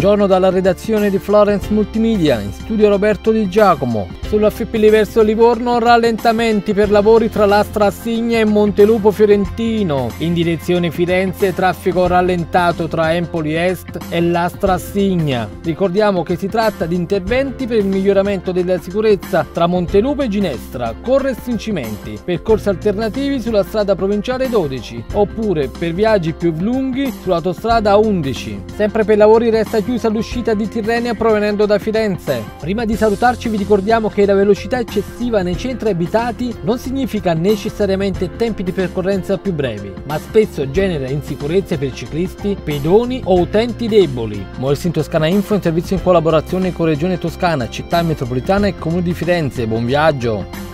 Buongiorno dalla redazione di Florence Multimedia, in studio Roberto Di Giacomo. Sulla FIPL verso Livorno rallentamenti per lavori tra Lastra Assigna e Montelupo Fiorentino. In direzione Firenze traffico rallentato tra Empoli Est e Lastra Assigna. Ricordiamo che si tratta di interventi per il miglioramento della sicurezza tra Montelupo e Ginestra, Corre Strincimenti, percorsi alternativi sulla strada provinciale 12 oppure per viaggi più lunghi sull'autostrada 11. Sempre per lavori resta chiusa l'uscita di Tirrenia provenendo da Firenze. Prima di salutarci vi ricordiamo che la velocità eccessiva nei centri abitati non significa necessariamente tempi di percorrenza più brevi, ma spesso genera insicurezze per ciclisti, pedoni o utenti deboli. Moves in Toscana Info, in servizio in collaborazione con Regione Toscana, Città Metropolitana e Comune di Firenze. Buon viaggio!